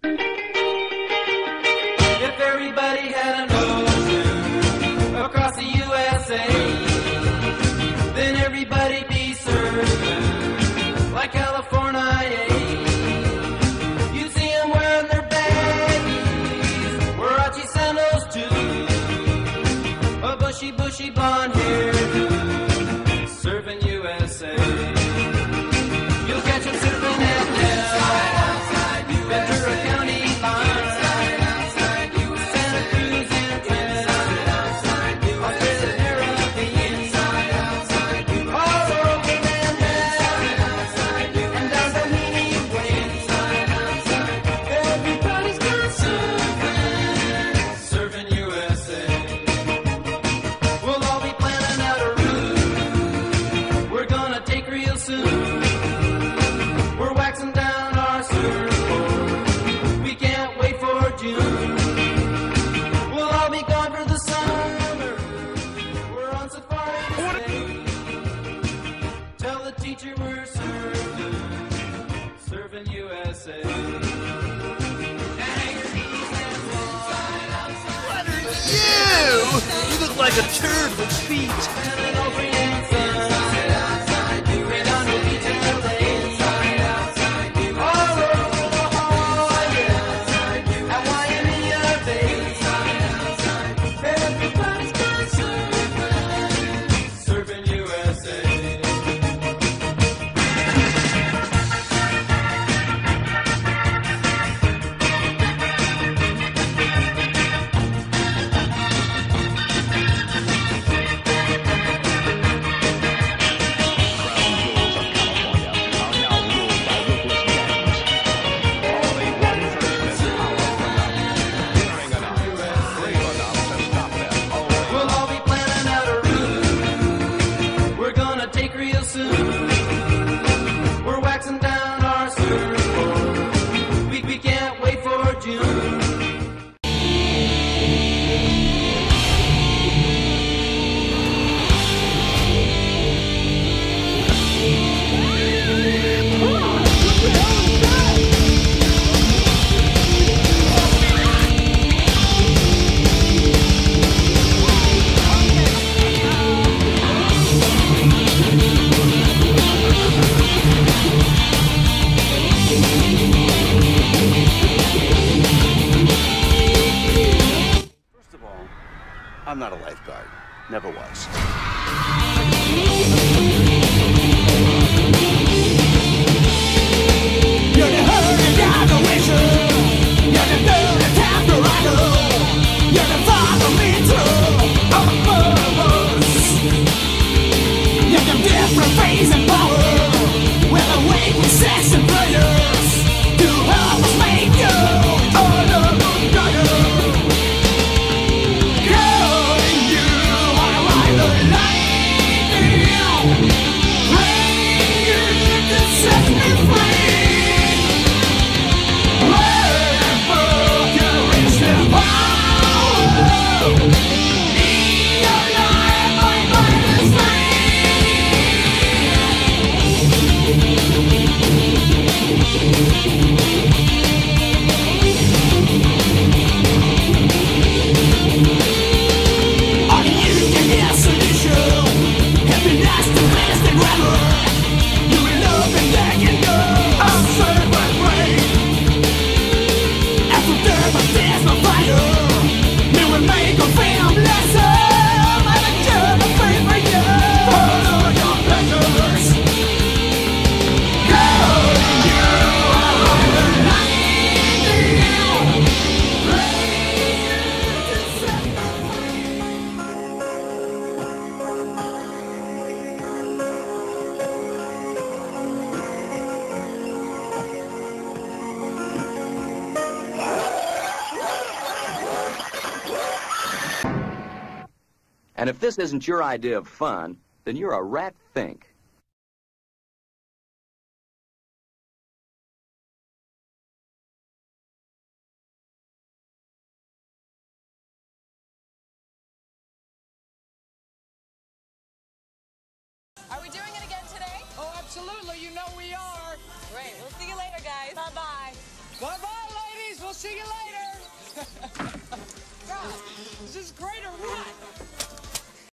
If everybody had an ocean across the USA, then everybody'd be served like California. You'd see them wearing their baggies, Warachi sandals too, a bushy blonde hair, serving USA. You'll catch them surfing at Ventura County line, Santa Cruz and Australia, Caribbean, all over Manhattan, and down Doheny Way. Everybody's gone serving USA. We'll all be planning out a route we're gonna take real soon. We're waxing down our surfboard. We can't wait for June. We'll all be gone for the summer. We're on safari today. Tell the teacher we're serving USA. You look like a turd with feet. We're waxing down our surfboard. We can't wait for June. I'm not a lifeguard. Never was. You're the hurry down the winter. You're the dirty temporary. You're the father through our purpose. You're the different phase and power. With a wake with sex and prayers to help us make you all of the better. And if this isn't your idea of fun, then you're a rat fink. Are we doing it again today? Oh, absolutely. You know we are. Great. We'll see you later, guys. Bye-bye. Bye-bye, ladies. see you later. God, this is great or what?